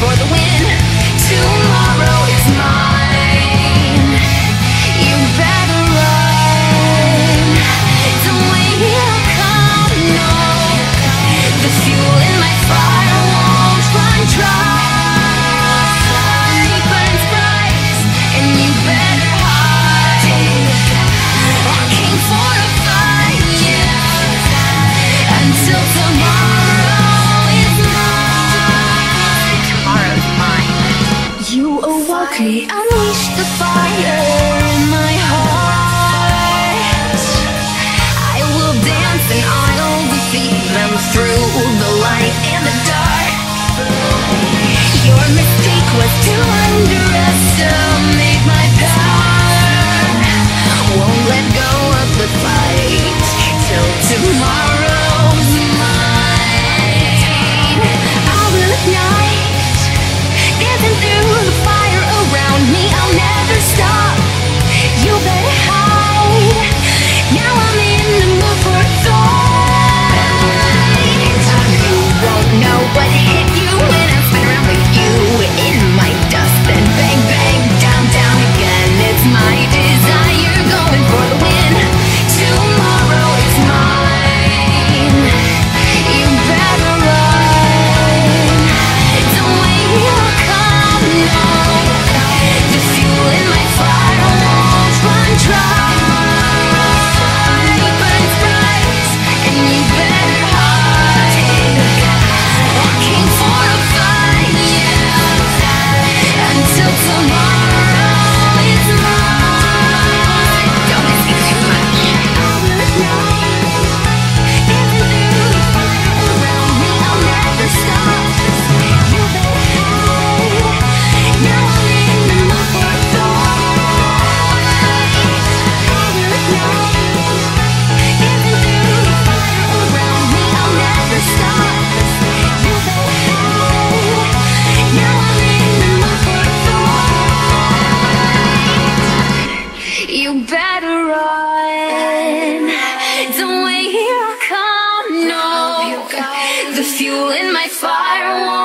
for the win. Tomorrow is mine. You better run. Don't wait, here I come. No, the fuel in my fire won't run dry. It burns bright, and you better hide. I came for a fight, yeah, until tomorrow is mine. Tomorrow's mine. You awoke me, unleashed the fire in my heart. I will dance and I'll defeat them through the light and the dark. Your mistake was to underestimate my power. Won't let go of the fight till tomorrow's mine. I will ignite, dancing through the fire around me. I'll never stop. You better hide. Now I'm in the mood for a fight. You won't know what hit you when I spin around with you in my dust. Then bang, bang, down, down again. It's my desire going for the win. Tomorrow is mine. You better run. Don't wait, here I come. No, the fuel in my fire won't run dry. It burns bright, and you better hide. I came for a fight, yeah, until tomorrow is mine. Don't ask me too much. I will ignite, dancing through the fire around me. I'll never stop. You better hide. Now I'm in the mood for a fight. I will ignite, dancing through the fire around me. I'll never stop. You better hide. Now I'm in the mood for a fight. You better run. Don't wait, here I come. No, the fuel in my fire won't